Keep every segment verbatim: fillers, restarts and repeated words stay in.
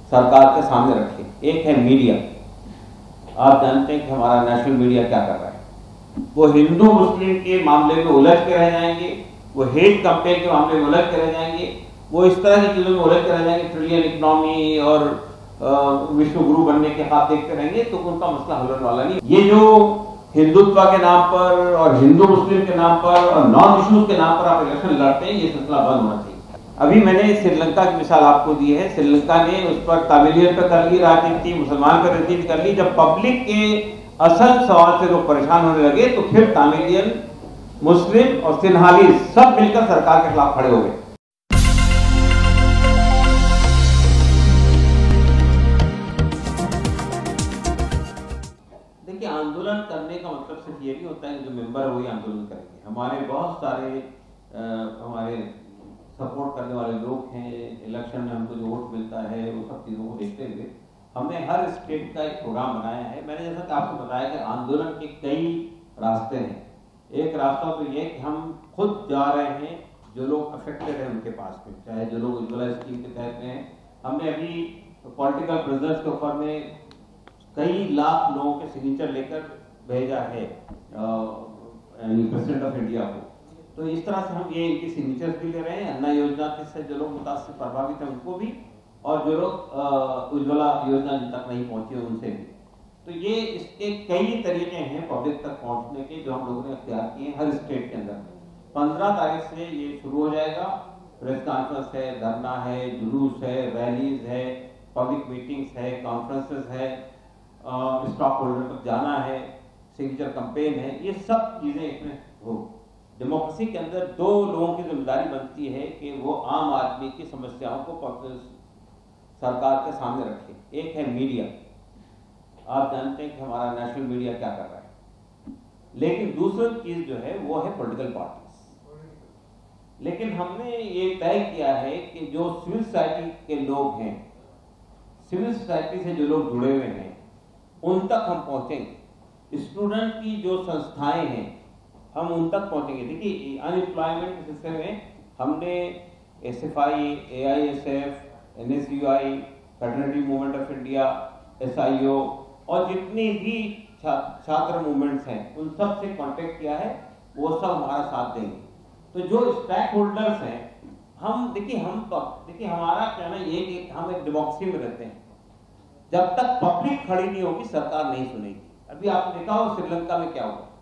सरकार के सामने रखें। एक है मीडिया। आप जानते हैं कि हमारा नेशनल मीडिया क्या कर रहा है, वो हिंदू मुस्लिम के मामले में उलझ के रह जाएंगे, वो हेट कैंपेन के मामले में उलझ के रह जाएंगे, वो इस तरह की चीजों में उलझ के रह जाएंगे, ट्रिलियन इकोनॉमी और विश्व गुरु बनने के हाथ देखते रहेंगे, तो उनका मसला हल होने वाला नहीं। ये जो हिंदुत्व के नाम पर और हिंदू मुस्लिम के नाम पर और नॉन इश्यूज के नाम पर आप इलेक्शन लड़ते हैं, ये सिलसिला बंद होना चाहिए। अभी मैंने श्रीलंका की मिसाल आपको दी है। श्रीलंका ने उस पर तमिलियन पर कर ली राजनीति, मुसलमान पर राजनीति कर ली। जब पब्लिक के असल सवाल से लोग परेशान होने लगे तो फिर तमिलियन, मुस्लिम और सिन्हाली सब मिलकर सरकार के खिलाफ खड़े हो गए। देखिए, आंदोलन करने का मतलब सिर्फ ये नहीं होता है कि जो मेंबर है वही आंदोलन करेंगे। हमारे बहुत सारे आ, हमारे सपोर्ट करने वाले लोग हैं, इलेक्शन में हमको जो वोट मिलता है वो सब चीज़ों को देखते हुए हमने हर स्टेट का एक प्रोग्राम बनाया है। मैंने जैसा कि आपको बताया कि आंदोलन के कई रास्ते हैं। एक रास्ता तो ये कि हम खुद जा रहे हैं, जो लोग अफेक्टेड हैं उनके पास में, चाहे जो लोग उज्ज्वला स्कीम के तहत में हैं। हमने अभी पॉलिटिकल प्रिजनर्स के ऊपर में कई लाख लोगों के सिग्नेचर लेकर भेजा है प्रेसिडेंट ऑफ इंडिया को। तो इस तरह से हम ये इनकी सिग्नेचर्स भी ले रहे हैं। अन्ना योजना से जो लोग मुतासिर प्रभावित हैं उनको भी, और जो लोग उज्ज्वला योजना जिन तक नहीं पहुंची है उनसे भी। तो ये इसके कई तरीके हैं पब्लिक तक पहुंचने के, जो हम लोगों ने अख्तियार किए हैं हर स्टेट के अंदर। पंद्रह तारीख से ये शुरू हो जाएगा। प्रेस कॉन्फ्रेंस है, धरना है, जुलूस है, रैलीज है, पब्लिक मीटिंग्स है, कॉन्फ्रेंसेस है, स्टॉक होल्डर तक जाना है, सिग्नेचर कैंपेन है, ये सब चीजें इसमें हो। डेमोक्रेसी के अंदर दो लोगों की जिम्मेदारी बनती है कि वो आम आदमी की समस्याओं को सरकार के सामने रखें। एक है मीडिया। आप जानते हैं कि हमारा नेशनल मीडिया क्या कर रहा है, लेकिन दूसरी चीज जो है वो है पॉलिटिकल पार्टीज। लेकिन हमने ये तय किया है कि जो सिविल सोसाइटी के लोग हैं, सिविल सोसाइटी से जो लोग जुड़े हुए हैं, उन तक हम पहुंचेंगे। स्टूडेंट की जो संस्थाएं हैं हम उन तक पहुंचेंगे। देखिए, अनएम्प्लॉयमेंट के सिलसिले में हमने S F I, A I S F, N S U I, fraternity movement of India, S I O और जितनी भी छा, छात्र मूवमेंट्स हैं उन सब से कांटेक्ट किया है। वो सब हमारा साथ देंगे। तो जो स्टेक होल्डर्स हैं, हम देखिए हम देखिए हमारा कहना ये कि हम एक डेमोक्रेसी में रहते हैं। जब तक पब्लिक खड़ी नहीं होगी सरकार नहीं सुनेगी। अभी आपने देखा हो श्रीलंका में क्या हुआ।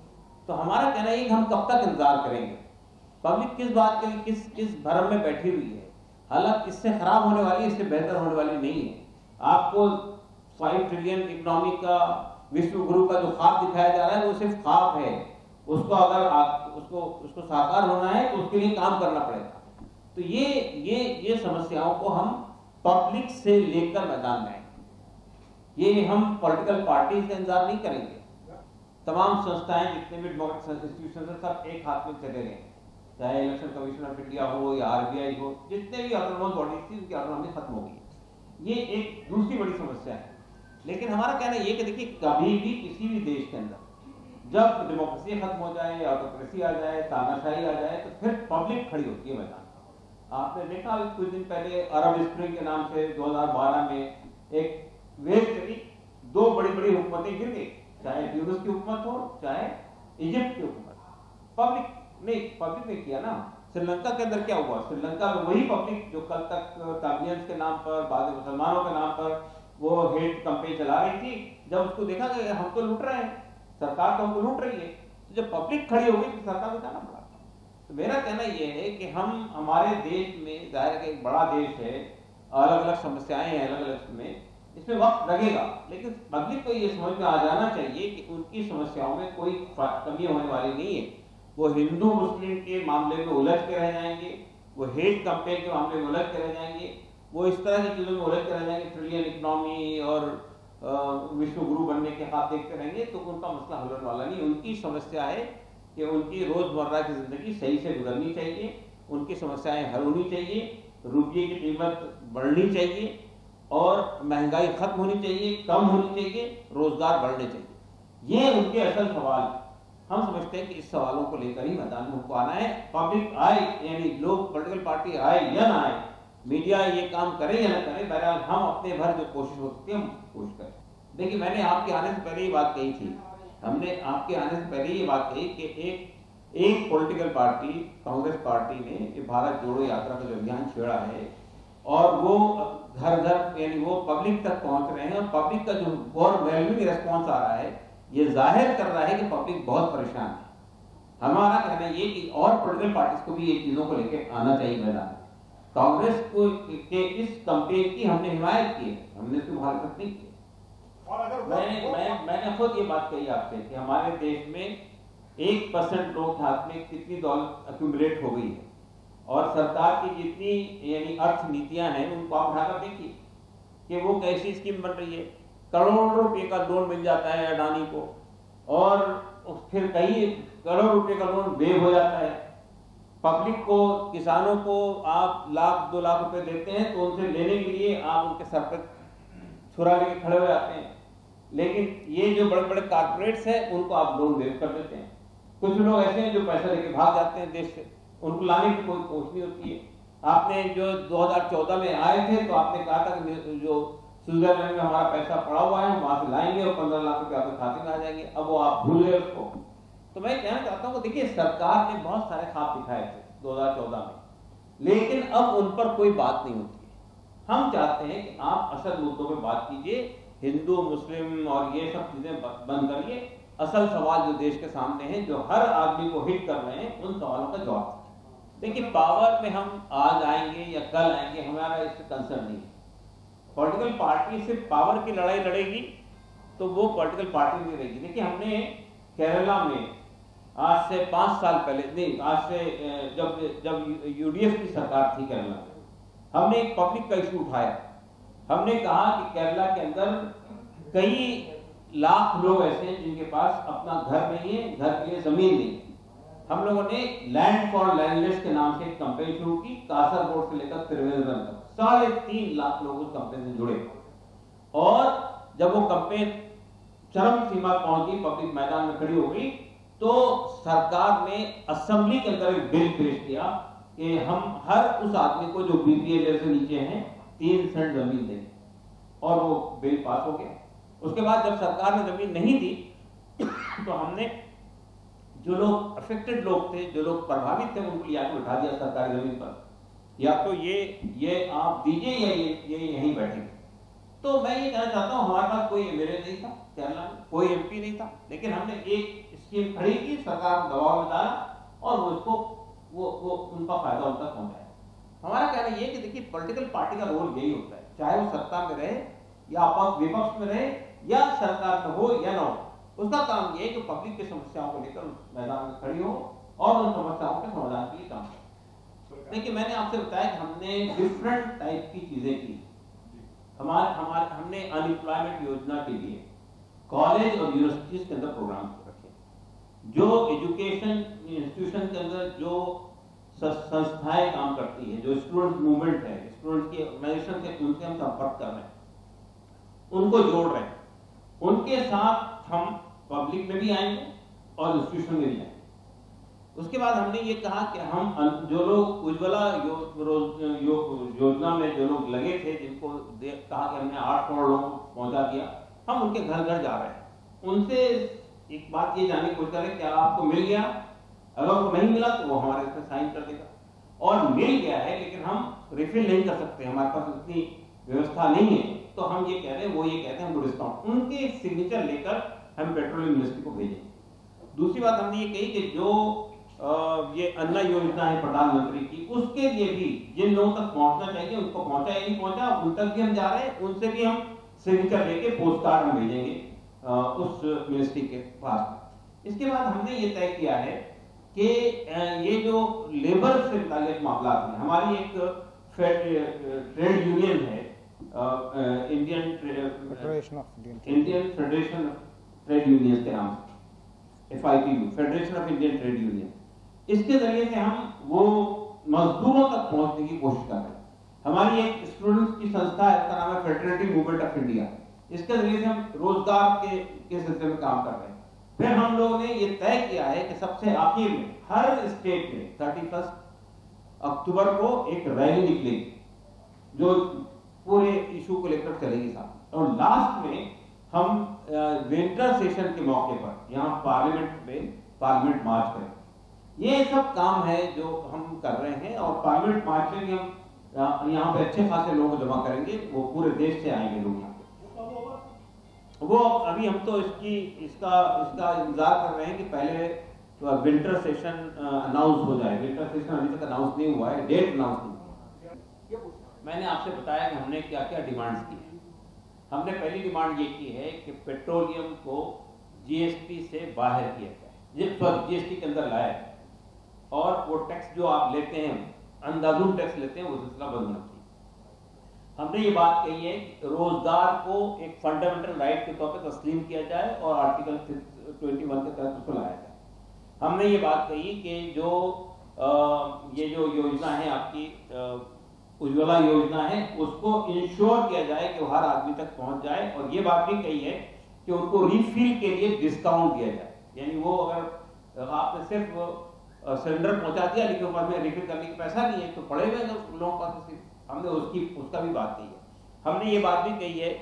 तो हमारा कहना है कि हम कब तक इंतजार करेंगे। पब्लिक किस बात के लिए किस किस भरम में बैठी हुई है। हालांकि इससे खराब होने वाली, इससे बेहतर होने वाली नहीं है। आपको फाइव ट्रिलियन इकोनॉमी का विश्व गुरु का जो ख्वाब दिखाया जा रहा है वो सिर्फ ख्वाब है। उसको अगर आप उसको उसको साकार होना है तो उसके लिए काम करना पड़ेगा। तो ये ये ये समस्याओं को हम पब्लिक से लेकर मैदान में आएंगे। ये हम पॉलिटिकल पार्टी से इंतजार नहीं करेंगे। तमाम संस्थाएं जितने भी डेमोक्रेटिक इंस्टीट्यूशन है सब एक हाथ में चले गए, चाहे इलेक्शन कमीशन ऑफ इंडिया हो या आर बी आई हो, जितने भी ऑटोनोमस बॉडीज थी उनकी ऑटोनॉमी खत्म हो गई। ये एक दूसरी बड़ी समस्या है। लेकिन हमारा कहना ये कि देखिए, कभी भी किसी भी देश के अंदर जब डेमोक्रेसी खत्म हो जाए, ऑटोक्रेसी आ जाए, तानाशाही आ जाए, तो फिर पब्लिक खड़ी होती है मैदान। आपने देखा कुछ दिन पहले अरब स्प्रिंग के नाम से दो हजार बारह में एक वेव चली, दो बड़ी बड़ी हुकूमतें गिर गई, चाहे ट्यूनिस की हुकूमत हो चाहे इजिप्ट की हुकूमत। पब्लिक ने पब्लिक ने किया ना। श्रीलंका के अंदर क्या हुआ? श्रीलंका में वही पब्लिक जो कल तक तमिलियंस के नाम पर, बाद मुसलमानों के नाम पर वो हेट कैंपेन चला रही थी, जब उसको देखा कि हम तो लूट रहे हैं, सरकार तो हमको लूट रही है, तो जब पब्लिक खड़ी हो गई तो सरकार को जाना पड़ा। तो मेरा कहना यह है कि हम हमारे देश में, जाहिर है एक बड़ा देश है, अलग अलग समस्याएं हैं, अलग अलग में इसमें वक्त लगेगा, लेकिन पब्लिक को ये समझ में आ जाना चाहिए कि उनकी समस्याओं में कोई कमी होने वाली नहीं है। वो हिंदू मुस्लिम के मामले में उलझ के रह जाएंगे, वो हेट कैंपेन के मामले में उलझ के रह जाएंगे, वो इस तरह की चीजों में उलझ के रह जाएंगे, ट्रिलियन इकोनॉमी और विश्व गुरु बनने के हाथ देखते रहेंगे, तो उनका मसला हल होने वाला नहीं। उनकी समस्या है कि उनकी रोजमर्रा की जिंदगी सही से गुजरनी चाहिए, उनकी समस्याएं हल होनी चाहिए, रुपये की कीमत बढ़नी चाहिए और महंगाई खत्म होनी चाहिए, कम होनी चाहिए, रोजगार बढ़ने चाहिए। ये उनके असल सवाल। हम समझते हैं कि इस सवालों को लेकर ही मैदान में उनको आना है। पब्लिक आए, यानी लोग, पॉलिटिकल पार्टी आए या ना आए, मीडिया ये काम करे या ना करे, बहरहाल हम अपने भर जो कोशिश हो सकती है हम कोशिश करें। देखिए, मैंने आपके आने से पहले ये बात कही थी, हमने आपके आने से पहले ये बात कही कि एक एक पॉलिटिकल पार्टी कांग्रेस पार्टी ने ये भारत जोड़ो यात्रा का जो अभियान छेड़ा है और वो घर घर यानी वो पब्लिक तक पहुंच रहे हैं और पब्लिक का जो ओवरवेलमिंग रिस्पॉन्स आ रहा है ये जाहिर कर रहा है कि पब्लिक बहुत परेशान है। हमारा कहना ये कि और पॉलिटिकल पार्टीज को भी ये चीजों को लेकर आना चाहिए मैदान। कांग्रेस को के इस कैंपेन की हमने हिमायत की है, हमने इसकी मुखालफत नहीं की। और अगर मैं मैं मैंने खुद ये बात कही आपसे कि हमारे देश में एक परसेंट लोग के हाथ में कितनी दौलत अक्यूमुलेट हो गई है और सरकार की जितनी यानी अर्थ नीतियां हैं उनको आप उठाकर देखिए कि वो कैसी स्कीम बन रही है। करोड़ों रुपए का लोन मिल जाता है अडानी को और फिर कई करोड़ रुपए का लोन बेव हो जाता है। पब्लिक को, किसानों को आप लाख दो लाख रुपए देते हैं तो उनसे लेने के लिए आप उनके सर पर छुरा लेके खड़े हो जाते हैं, लेकिन ये जो बड़े बड़े कारपोरेट्स हैं उनको आप लोन बेव कर देते हैं। कुछ लोग ऐसे हैं जो पैसा लेके भाग जाते हैं देश से, उनको लाने की कोई कोशिश नहीं होती है। आपने जो दो हज़ार चौदह में आए थे तो आपने कहा था कि जो स्विट्जरलैंड में हमारा पैसा पड़ा हुआ है हम वहां से लाएंगे और पंद्रह लाख रुपए आपके खाते में आ जाएंगे, अब वो आप भूल गए उसको। तो मैं कहना चाहता हूँ, देखिए सरकार ने बहुत सारे ख्वाब दिखाए थे दो हज़ार चौदह में, लेकिन अब उन पर कोई बात नहीं होती है। हम चाहते हैं कि आप असल मुद्दों पर बात कीजिए, हिंदू मुस्लिम और ये सब चीजें बंद करिए। असल सवाल जो देश के सामने हैं, जो हर आदमी को हिट कर रहे हैं, उन सवालों का जवाब देखिए। पावर में हम आज आएंगे या कल आएंगे, हमारा इससे कंसर्न नहीं है। पॉलिटिकल पार्टी सिर्फ पावर की लड़ाई लड़ेगी तो वो पॉलिटिकल पार्टी नहीं रहेगी। देखिए, हमने केरला में आज से पांच साल पहले नहीं, आज से जब जब यूडीएफ की सरकार थी केरला में, हमने एक पब्लिक का इशू उठाया। हमने कहा कि केरला के अंदर कई लाख लोग ऐसे हैं जिनके पास अपना घर नहीं है, घर के लिए जमीन नहीं है। हम लोगों ने लैंड फॉर लैंडलेस के नाम से एक कैंपेन शुरू की, कासरगोड से लेकर त्रिवेंद्रम तक साढ़े तीन लाख लोग उस कैंपेन से जुड़े। और जब वो कैंपेन चरम सीमा पहुंच गई, पब्लिक मैदान में खड़ी हो गई, तो सरकार ने असेंबली के अंदर एक बिल पेश किया कि हम हर उस आदमी को जो बीपीएल से नीचे हैं तीन सेंट जमीन देंगे, और वो बिल पास हो गया। उसके बाद जब सरकार ने जमीन नहीं दी तो हमने जो लोग अफेक्टेड लोग थे, जो लोग प्रभावित थे, उनको लिया के उठा दिया सरकारी जमीन पर, या तो ये ये आप दीजिए या ये ये यहीं बैठेंगे। तो मैं ये कहना चाहता हूँ, हमारे पास कोई एमएलए नहीं था केरला में, कोई एमपी नहीं था, लेकिन हमने एक स्कीम खड़ी की, सरकार को दबाव में डाला और वो उसको वो वो उनका फायदा उन तक पहुंचाया। हमारा कहना ये कि देखिए, पॉलिटिकल पार्टी का रोल यही होता है, चाहे वो सत्ता में रहे या आप विपक्ष में रहे या सरकार में हो या ना हो, उसका काम ये है कि पब्लिक की समस्याओं को लेकर मैदान में खड़ी हो और उन समस्याओं के समाधान के लिए काम करें। देखिए, मैंने आपसे बताया कि हमने डिफरेंट टाइप की चीजें की। हमारे हमारे हमने अनएम्प्लॉयमेंट योजना के लिए कॉलेज और यूनिवर्सिटीज के अंदर प्रोग्राम रखे, जो एजुकेशन इंस्टीट्यूशन के अंदर जो संस्थाएं काम करती है, जो स्टूडेंट मूवमेंट है, स्टूडेंट की ऑर्गेनाइजेशन के, उनसे हम संपर्क कर रहे हैं, उनको जोड़ रहे हैं। उनके साथ हम पब्लिक में भी आएंगे और इंस्टीट्यूशन में भी आएंगे। उसके बाद हमने ये कहा कि हम जो लोग उज्ज्वला यो, यो, योजना में जो लोग लगे थे, जिनको कहा कि हमने आठ करोड़ लोगों को पहुंचा दिया, हम उनके घर घर जा रहे हैं। उनसे एक बात ये जानने की कोशिश करें, क्या आपको मिल गया? अगर उनको नहीं मिला तो वो हमारे इसमें साइन कर देगा, और मिल गया है लेकिन हम रिफिल नहीं कर सकते, हमारे पास इतनी व्यवस्था नहीं है, तो हम ये कह रहे हैं, वो ये कहते हैं हमको डिस्काउंट, उनके सिग्नेचर लेकर हम पेट्रोलियम मिनिस्ट्री को भेजेंगे। दूसरी बात हमने ये कही कि जो आ, ये अन्ना योजना है प्रधानमंत्री की, उसके लिए भी जिन लोगों तक पहुंचना चाहिए उनको पहुंचा या नहीं पहुंचा, उन तक भी हम जा रहे हैं, उनसे भी हम सिग्नेचर लेके पोस्ट कार्ड हम भेजेंगे उस मिनिस्ट्री के पास। इसके बाद हमने ये तय किया है कि ये जो लेबर से मुताल्लिक मामला है, हमारी एक ट्रेड यूनियन है, Indian federation of Indian federation of trade union के नाम से, F I T U, federation of Indian trade union, इसके जरिए से हम वो मजदूरों तक पहुंचने की कोशिश कर रहे हैं। हमारी एक स्टूडेंट्स की संस्था है, इसका नाम है फेडरेटिव मूवमेंट ऑफ इंडिया, इसके जरिए से हम रोजगार के के सिलसिले में काम कर रहे हैं। फिर हम लोगों ने ये तय किया है कि सबसे आखिर में हर स्टेट में थर्टी फर्स्ट अक्टूबर को एक रैली निकलेगी, जो पूरे इशू को लेकर चलेगी साथ। और लास्ट में हम विंटर सेशन के मौके पर यहाँ पार्लियामेंट में पार्लियामेंट मार्च करें। ये सब काम है जो हम कर रहे हैं, और पार्लियामेंट मार्च में भी हम यहाँ पे अच्छे खासे लोग जमा करेंगे, वो पूरे देश से आएंगे लोग यहाँ पे। वो अभी हम तो इसकी इसका इसका इंतजार कर रहे हैं कि पहले विंटर सेशन अनाउंस हो जाए। विंटर सेशन अभी तक अनाउंस नहीं हुआ है, डेट अनाउंस नहीं हुआ। मैंने आपसे बताया कि हमने क्या क्या डिमांड्स की है। हमने पहली डिमांड ये की है कि पेट्रोलियम को जीएसटी से बाहर किया जाए, पर जीएसटी के अंदर लाया जाए, और वो टैक्स जो आप लेते हैं, अंधाधुंध टैक्स लेते हैं, वो सिलसिला बंद होना चाहिए। हमने ये बात कही है कि रोजगार को एक फंडामेंटल राइट के तौर पर तस्लीम किया जाए और आर्टिकल इक्कीस के तहत उसको लाया जाए। हमने ये बात कही कि जो आ, ये जो योजना है आपकी उज्ज्वला योजना है, उसको इंश्योर किया जाए कि वो हर आदमी तक पहुंच जाए। और ये बात भी कही है कि उनको रिफिल के लिए डिस्काउंट दिया जाए, यानी वो अगर आपने सिर्फ सिलेंडर पहुंचा दिया लेकिन ऊपर में रिफिल करने का पैसा नहीं है तो पड़े हुए लोगों के पास। हमने उसकी उसका भी बात कही है। हमने ये बात भी कही है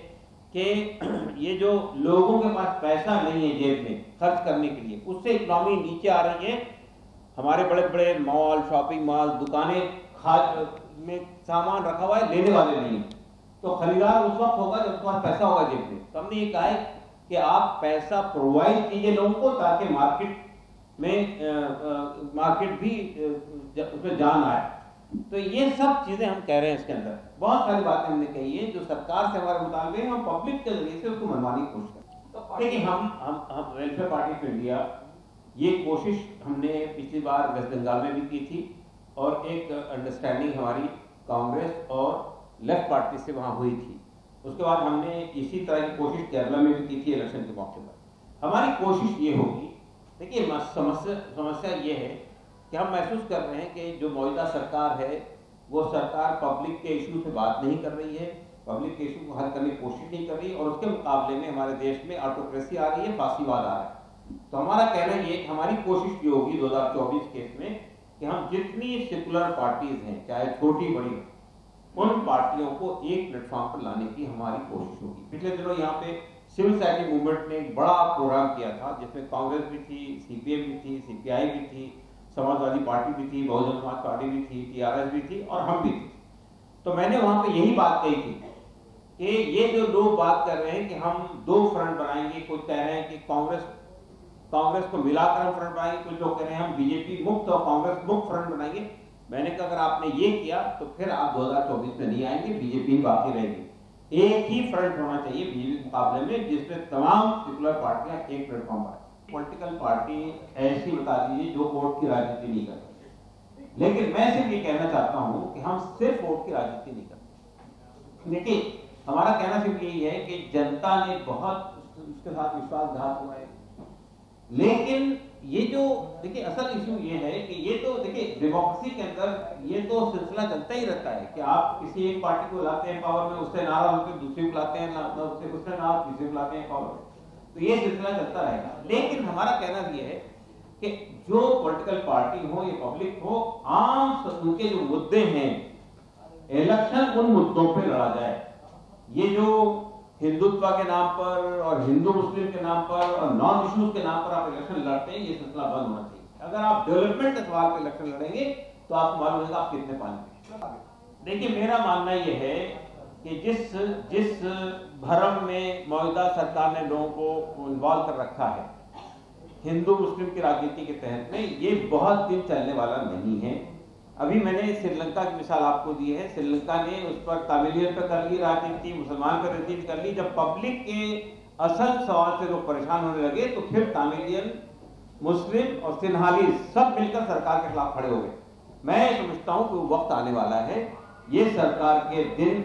कि ये जो लोगों के पास पैसा नहीं है जेब में खर्च करने के लिए, उससे इकोनॉमी नीचे आ रही है। हमारे बड़े बड़े मॉल, शॉपिंग मॉल, दुकानें खाद में सामान रखा हुआ है, लेने वाले नहीं, तो खरीदार उस वक्त होगा जब उसके पास पैसा होगा जेब में। तो हमने ये कहा है कि आप पैसा प्रोवाइड कीजिए लोगों को, ताकि मार्केट में आ, आ, मार्केट भी उसमें जान आए। तो ये सब चीजें हम कह रहे हैं। इसके अंदर बहुत सारी बातें हमने कही है जो सरकार से हमारे मुताबिक है, हम पब्लिक के जरिए से उसको मनवाने की कोशिश करें। देखिए हम हम हम वेलफेयर पार्टी ऑफ इंडिया ये कोशिश हमने पिछली बार वेस्ट बंगाल में भी की थी, और एक अंडरस्टैंडिंग हमारी कांग्रेस और लेफ्ट पार्टी से वहां हुई थी। उसके बाद हमने इसी तरह की कोशिश केरला में भी की थी इलेक्शन के मौके पर। हमारी कोशिश ये होगी, देखिए समस्या समस्या ये है कि हम महसूस कर रहे हैं कि जो मौजूदा सरकार है वो सरकार पब्लिक के इशू से बात नहीं कर रही है, पब्लिक के इशू को हल करने की कोशिश नहीं कर रही, और उसके मुकाबले में हमारे देश में ऑटोक्रेसी आ रही है, फासीवाद आ रहा है। तो हमारा कहना ये कि हमारी कोशिश ये होगी दो हजार चौबीस केस में कि हम जितनी सेकुलर पार्टीज हैं, चाहे छोटी बड़ी, उन पार्टियों को एक प्लेटफॉर्म पर लाने की हमारी कोशिश होगी। पिछले दिनों यहाँ पे सिविल सोसाइटी मूवमेंट ने एक बड़ा प्रोग्राम किया था, जिसमें कांग्रेस भी थी, सीपीएम भी थी, सीपीआई भी थी, समाजवादी पार्टी भी थी, बहुजन समाज पार्टी भी थी, टीआरएस भी थी, और हम भी थे। तो मैंने वहां पे यही बात कही थी कि ये जो लोग बात कर रहे हैं कि हम दो फ्रंट बनाएंगे, कुछ कह रहे हैं कि कांग्रेस कांग्रेस को मिलाकर हम फ्रंट बनाएंगे, कुछ लोग कह रहे हैं हम बीजेपी मुक्त और कांग्रेस मुक्त फ्रंट बनाएंगे। मैंने कहा अगर आपने ये किया तो फिर आप दो हजार चौबीस में नहीं आएंगे, बीजेपी बाकी रहेगी। एक ही फ्रंट होना चाहिए बीजेपी के मुकाबले में, जिसमें तमाम सेकुलर पार्टियां एक प्लेटफॉर्म पर। पॉलिटिकल पार्टी ऐसी बता दीजिए जो वोट की राजनीति नहीं करती, लेकिन मैं सिर्फ ये कहना चाहता हूं कि हम सिर्फ वोट की राजनीति नहीं करते। देखिए हमारा कहना सिर्फ यही है कि जनता ने बहुत उसके साथ विश्वासघात हुआ है, लेकिन ये जो देखिए असल इशू ये है कि ये तो देखिए डेमोक्रेसी के अंदर ये तो सिलसिला चलता ही रहता है कि आप किसी एक पार्टी को लाते हैं पावर में, उससे नाराज होकर दूसरी को लाते हैं, उससे उससे नाराज तीसरी को लाते हैं पावर में, तो ये सिलसिला चलता रहेगा। लेकिन हमारा कहना ये है कि जो पॉलिटिकल पार्टी हो या पब्लिक हो, आम उनके जो मुद्दे हैं, इलेक्शन उन मुद्दों पे लड़ा जाए। ये जो हिंदुत्व के नाम पर और हिंदू मुस्लिम के नाम पर और नॉन इश्यूज के नाम पर आप इलेक्शन लड़ते हैं, ये सिलसिला बंद होना चाहिए। अगर आप डेवलपमेंट के सवाल पर इलेक्शन लड़ेंगे तो आपको मालूम होगा आप कितने पानी। देखिए मेरा मानना यह है कि जिस जिस भरम में मौजूदा सरकार ने लोगों को इन्वॉल्व कर रखा है हिंदू मुस्लिम की राजनीति के तहत में, ये बहुत दिन चलने वाला नहीं है। अभी मैंने श्रीलंका की मिसाल आपको दी है। श्रीलंका ने उस पर तामिलियन पर कर ली राजनीति, मुसलमान पर राजनीति कर ली। जब पब्लिक के असल सवाल से लोग परेशान होने लगे तो फिर तामिलियन, मुस्लिम और सिन्हाली सब मिलकर सरकार के खिलाफ खड़े हो गए। मैं समझता हूं कि वक्त आने वाला है, ये सरकार के दिन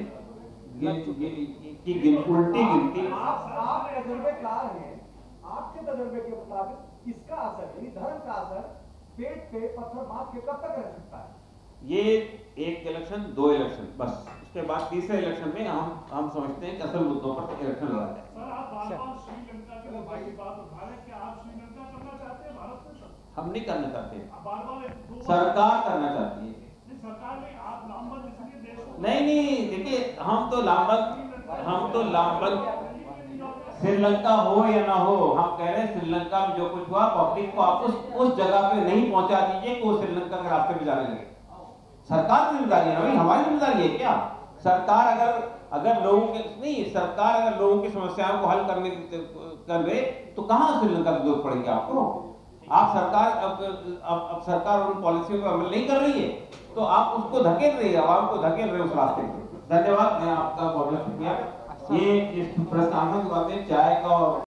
की गिन उल्टी गिनती। आप तजुर्बेकार हैं, आपके तजुर्बे के मुताबिक इसका असर यानी धर्म का असर पेट पे पत्थर बांध के कब तक रह सकता है? ये एक इलेक्शन, दो इलेक्शन, बस उसके बाद तीसरे इलेक्शन में हम हम समझते हैं कि असल मुद्दों पर इलेक्शन लड़ा जाए। सर आप बार-बार श्रीलंका के भाई की बात उठा रहे हैं कि आप श्रीलंका करना चाहते हैं भारत में? सर हम नहीं करना चाहते, बार-बार सरकार करना चाहती है। सरकार ने आप नामबंद इसलिए देश को नहीं नहीं देखिए हम तो लामबंद हम तो लामबंद श्रीलंका हो या ना हो, हम कह रहे हैं श्रीलंका में जो कुछ हुआ पब्लिक को आप उस उस जगह पे नहीं पहुंचा दीजिए कि वो श्रीलंका के रास्ते पे जाने लगे। सरकार की जिम्मेदारी है ना भाई, हमारी जिम्मेदारी है क्या? सरकार अगर अगर लोगों के नहीं सरकार अगर लोगों की समस्याओं को हल करने कर रहे तो कहां श्रीलंका की जरूरत पड़ेगी आपको? आप सरकार अब अब, अब सरकार उन पॉलिसियों पर अमल नहीं कर रही है तो आप उसको धकेल रही है, आवाम को धकेल रहे उस रास्ते पे। धन्यवाद, मैं आपका बहुत शुक्रिया। ये इस प्रश्न आंसर के बाद में चाय का और